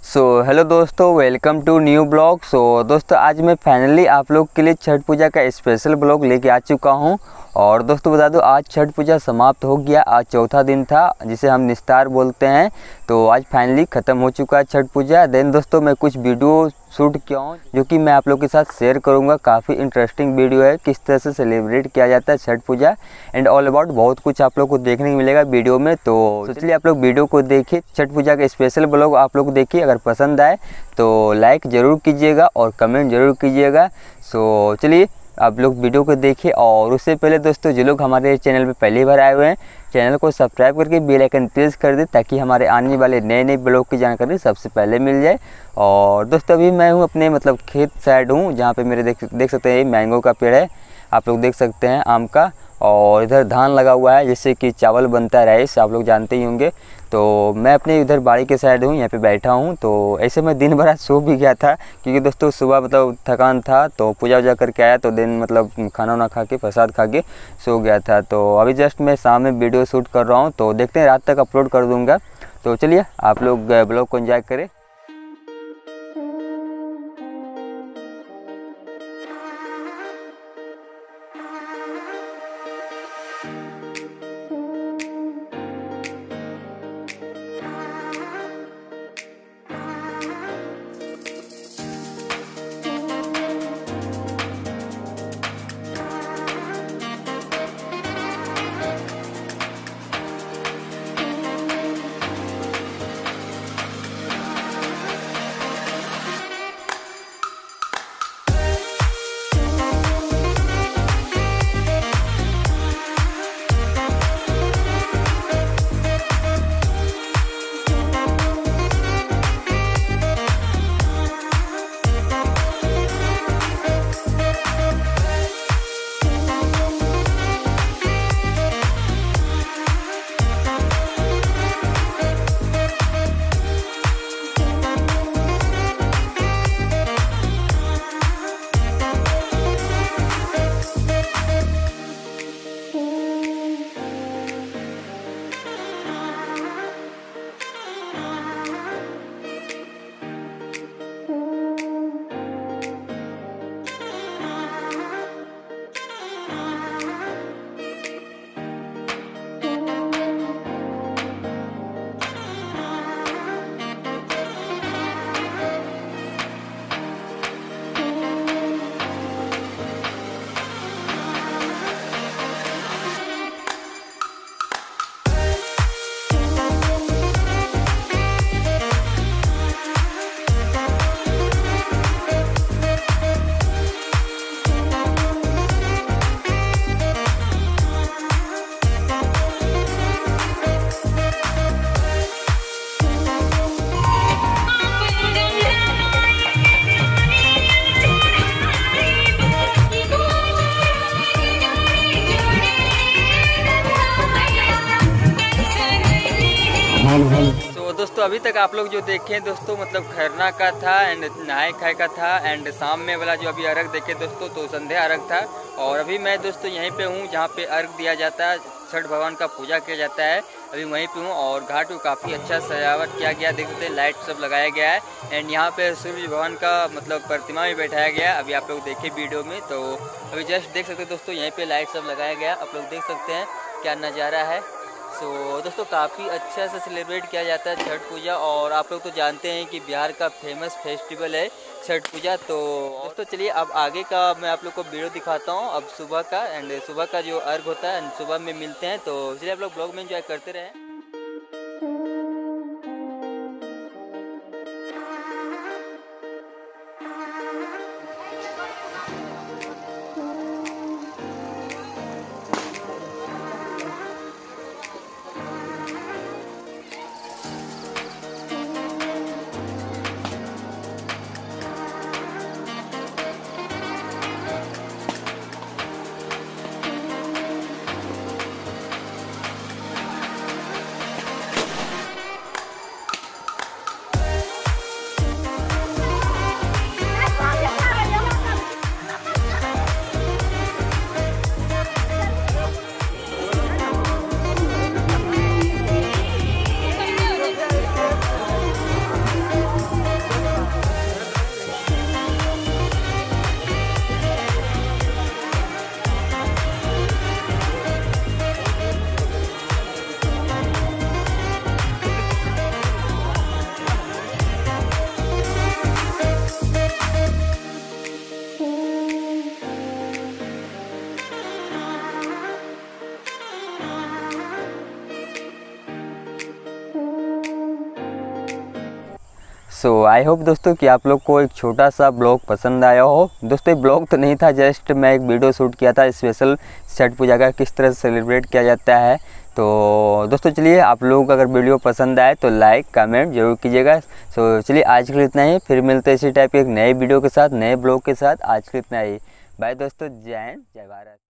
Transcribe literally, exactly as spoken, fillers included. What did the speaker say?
सो hello दोस्तों, welcome to new blog. So दोस्तों, आज मैं फाइनली आप लोग के लिए छठ पूजा का स्पेशल ब्लॉग लेके आ चुका हूं। और दोस्तों बता दो, आज छठ पूजा समाप्त हो गया। आज चौथा दिन था जिसे हम निस्तार बोलते हैं। तो आज फाइनली ख़त्म हो चुका है छठ पूजा। देन दोस्तों मैं कुछ वीडियो शूट किया हूँ जो कि मैं आप लोग के साथ शेयर करूँगा। काफ़ी इंटरेस्टिंग वीडियो है, किस तरह से सेलिब्रेट किया जाता है Chhath Puja and all about. बहुत कुछ आप लोग को देखने को मिलेगा वीडियो में। तो चलिए आप लोग वीडियो को देखिए, छठ पूजा का स्पेशल ब्लॉग आप लोग देखिए। अगर पसंद आए तो लाइक ज़रूर कीजिएगा और कमेंट ज़रूर कीजिएगा। सो चलिए आप लोग वीडियो को देखिए। और उससे पहले दोस्तों, जो लोग हमारे चैनल पे पहली बार आए हुए हैं, चैनल को सब्सक्राइब करके बेल आइकन प्रेस कर दें ताकि हमारे आने वाले नए नए ब्लॉग की जानकारी सबसे पहले मिल जाए। और दोस्तों अभी मैं हूँ अपने मतलब खेत साइड हूँ, जहाँ पे मेरे देख देख सकते हैं मैंगो का पेड़ है, आप लोग देख सकते हैं आम का। और इधर धान लगा हुआ है जिससे कि चावल बनता है, राइस, आप लोग जानते ही होंगे। तो मैं अपने इधर बाड़ी के साइड हूँ, यहाँ पे बैठा हूँ। तो ऐसे मैं दिन भर आज सो भी गया था क्योंकि दोस्तों सुबह मतलब थकान था, तो पूजा वूजा करके आया तो दिन मतलब खाना वाना खा के प्रसाद खा के सो गया था। तो अभी जस्ट मैं शाम में वीडियो शूट कर रहा हूँ, तो देखते हैं रात तक अपलोड कर दूँगा। तो चलिए आप लोग ब्लॉग को एंजॉय करें। तो दोस्तों अभी तक आप लोग जो देखें दोस्तों, मतलब खरना का था एंड नहाए खाए का था एंड शाम में वाला जो अभी अर्घ देखे दोस्तों, तो संध्या अर्घ था। और अभी मैं दोस्तों यहीं पे हूँ जहाँ पे अर्घ दिया जाता है, छठ भगवान का पूजा किया जाता है। अभी वहीं पे हूँ और घाट को काफ़ी अच्छा सजावट किया गया, देख सकते हैं लाइट सब लगाया गया है। एंड यहाँ पे सूर्य भगवान का मतलब प्रतिमा भी बैठाया गया है, अभी आप लोग देखे वीडियो में। तो अभी जस्ट देख सकते हैं दोस्तों, यहीं पे लाइट सब लगाया गया, आप लोग देख सकते हैं क्या नज़ारा है। सो so, दोस्तों काफ़ी अच्छा से सेलिब्रेट किया जाता है छठ पूजा। और आप लोग तो जानते हैं कि बिहार का फेमस फेस्टिवल है छठ पूजा। तो दोस्तों चलिए अब आगे का मैं आप लोग को वीडियो दिखाता हूँ, अब सुबह का एंड सुबह का जो अर्घ होता है एंड सुबह में मिलते हैं। तो चलिए आप लोग ब्लॉग में एंजॉय करते रहें। सो आई होप दोस्तों कि आप लोग को एक छोटा सा ब्लॉग पसंद आया हो। दोस्तों ये ब्लॉग तो नहीं था, जस्ट मैं एक वीडियो शूट किया था स्पेशल छठ पूजा का किस तरह से सेलिब्रेट किया जाता है। तो दोस्तों चलिए, आप लोगों को अगर वीडियो पसंद आए तो लाइक कमेंट जरूर कीजिएगा। सो चलिए आज के लिए इतना ही, फिर मिलते हैं इसी टाइप के एक नए वीडियो के साथ, नए ब्लॉग के साथ। आज के लिए इतना ही, बाय दोस्तों, जय हिंद जय भारत।